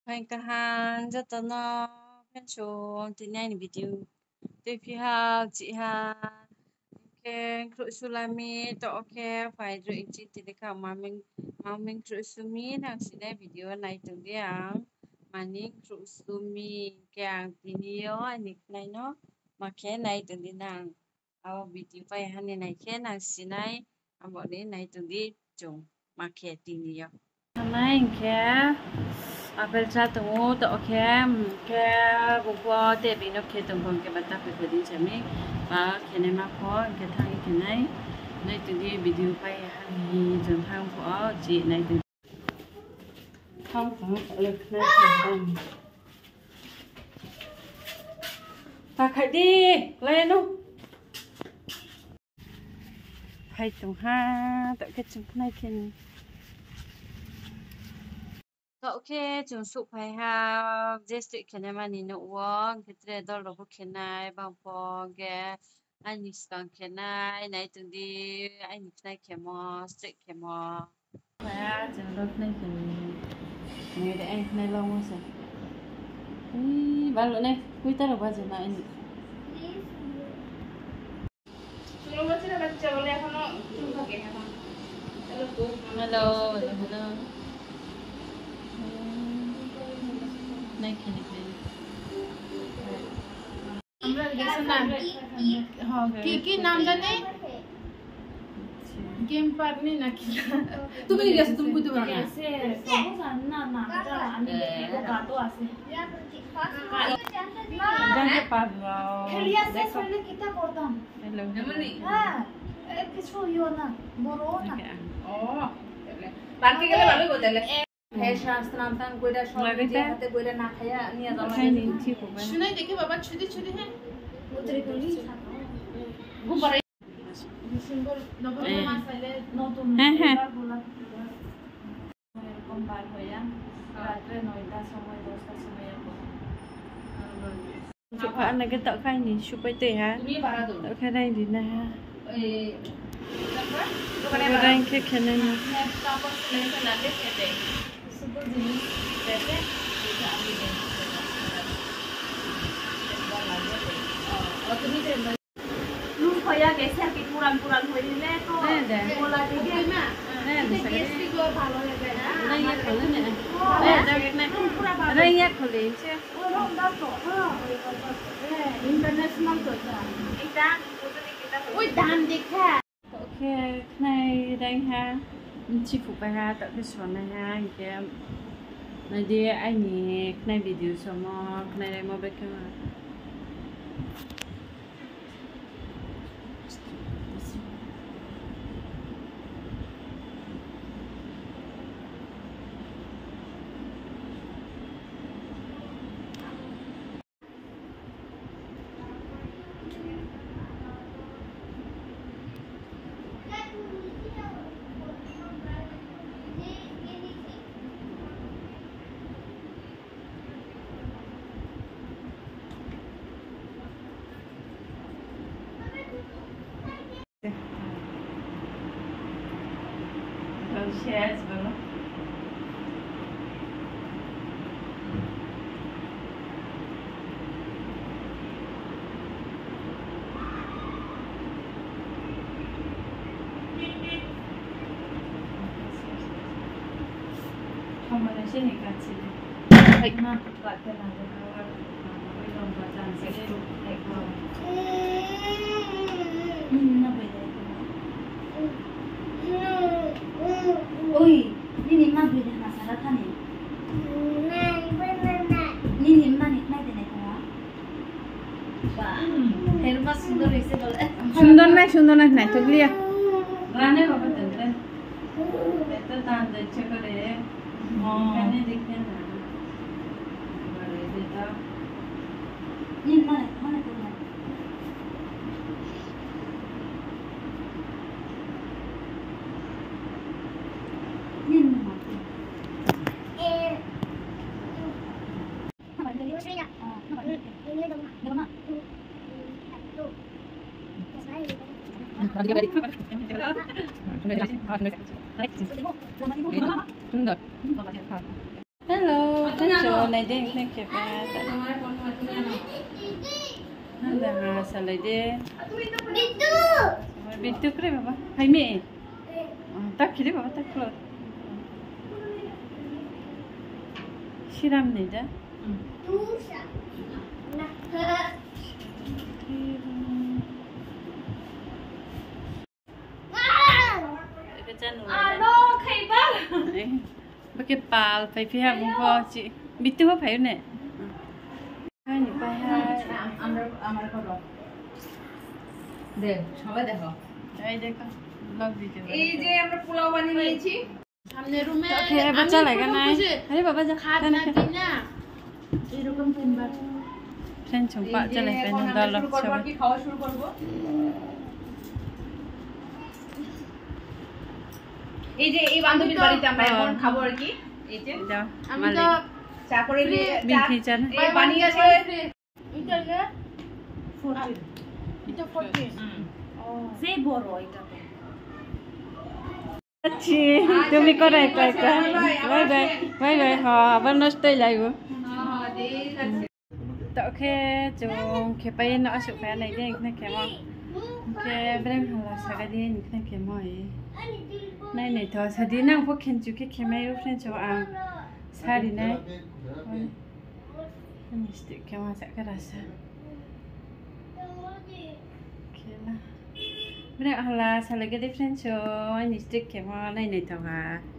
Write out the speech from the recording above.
Hai kahan rất nó phen show tin này video tiếp theo chị ha cái cruise sulami to okay phải rồi chị thì cái mà mình cruise sumi nang sini video này từng đi mà ní cruise sumi cái tin yêu anh này nó mà cái này từng đi nang video phải hắn này cái nang sini bảo đến này từng đi chung mà cái tin yêu này cái apel cha tunggu to ke buku te bino ke tunggu ke bata pe kodi chami ba kene ma ko ke thang ke nai tu di video pai hani jong thang ko ji nai tu thang ko lek na thang ta khai đi lên nu phải tung ha tự cái chung này ken ok chúng sụp phải ha just cái này mà nhìn uống cái tre đó là bốc cái này bằng po cái anh nissan cái này từng đi anh nissan cái mò stick cái mò phải chúng đó này cái này để anh này lâu không sao bao lâu này cuối ta là bao giờ này hello hello नहीं खेलने के लिए আমরা গেছে না হ্যাঁ কি নাম জানে গেম পারনি নাকি তুমি গেছে তুমি বুঝতে পারো না গেছে সব জানা নামটা আমি তো গাতো আছে জানতে পারলো খেলিয়া শেষ হইলে কিটা করতাম hello এমনি হ্যাঁ কিছু ইও না বড় না ও পার্কে গেলে ভালো করতে লাগে শাস্ত্রান্তান কইরা সব নিজে হাতে কইরা না খায়া নিয়া যাওয়া খাই নি ঠিক হবে শুনাই দেখি বাবা ছুটি ছুটি হ্যাঁ উতরে গলি গুবারে ডিসেম্বর নভেম্বর মাস আইলে নতুন গোলা এরকম বার হইয়া রাত্রে 9টা সময় 10টা সময় chụp ảnh này cái tợ khai nhìn chụp bây tệ hả তুমি ভাড়া দাও tợ khai đây thì này ha এই tợ khai cái này nè তারপর লেখা লাগে সেটা শুধু জিনিস দেখে এটা আমি দেব তুমি যে লুক হইয়া গেছে আর কি পুরান পুরান হইলে তো গোলা দিকে না টেস্টি গো ভালো লাগে না đây nhắc khổ lên nè đây này đây nhắc khổ lên chứ international তো এটা ওই দাম দেখা ok này đây ha chi phục bài ha tợ cái số này ha cái này đi anh nhỉ này video số mà này đây mà biết cái mà shares bro không mà nó sẽ này cả chị thấy mà gọi tên là bây giờ có chàng sẽ đi thầy cô nó về đây ôi nini ma beli masalah kan ni nini ma ni naik deh kawan herba sundor ise boleh সুন্দর নাই তো লিয়া রানে বাবা তন্ত্রে এটা দান দিচ্ছে করে কানে দেখতে না বলে এটা nini mana tu nini ma hello này đi này kẹp là sao lại đi biết tu cái baba hay mẹ tắc cái đấy baba tắc rồi 시람 내자. Alo, khay ba? Cái pal phải phi hàng vô chị biết tu phải nè. Hai nhỉ phải hai. আমার করো দেখ সবাই দেখো এই দেখো blog video এই যে আমরা পোলাও বানিয়ে নিয়েছি সামনে রুমে ওকে বাচ্চা লাগা নাই আরে বাবা যা খাট না কিনা এরকম তিনবার ফ্রেন্ড চম্পা চলে ফ্রেন্ড দল করব কি খাওয়া শুরু করব এই যে এই বান্ধবীর বাড়িতে আমরা এখন খাবো আর কি এই যে আমি তো চা করে নিয়ে বিফি চা এই বানিয়েছে এটা যে 14 এটা 14 সেই বড় এটা আচ্ছা তুমি করো একটা বাই বাই বাই বাই হ্যাঁ আবার নষ্টই লাগবে হ্যাঁ ঠিক আছে তো ওকে chung খেপাই না আসু পায় নাই দে ইকনা কেমন কে ব্রেং হালা সাগা দিয়ে ইকনা কেমন নাই নাই তো সাদি না ফো খেনচু কে খেমাই ফ্রেন্ড চো আ সারি নাই মিস্টেক কেমন সাকা রাসা কেলা ব্রেং হালা সালাগে দে ফ্রেন্ড চো মিস্টেক কেমন নাই নাই তো